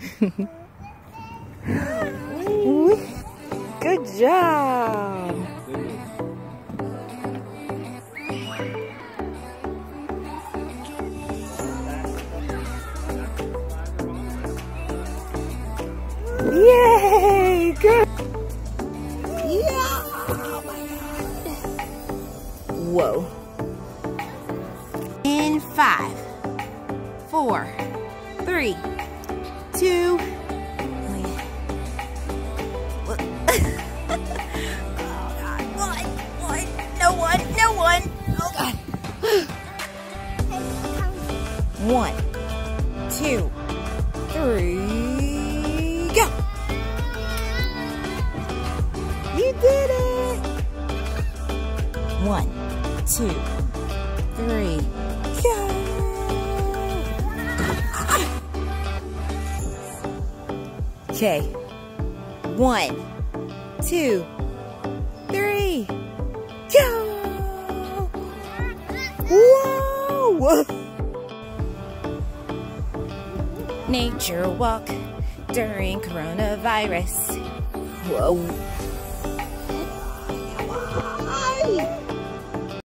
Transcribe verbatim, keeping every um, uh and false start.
Good job. Yay! Good. Yeah! Oh my God. Whoa. In five, four, three, two. Oh God! One, one, no one, no one. Oh God. One, two, three, go. You did it! One, two, three, go! Okay. One, two, three, go! Whoa! Nature walk during coronavirus. Whoa. Hi.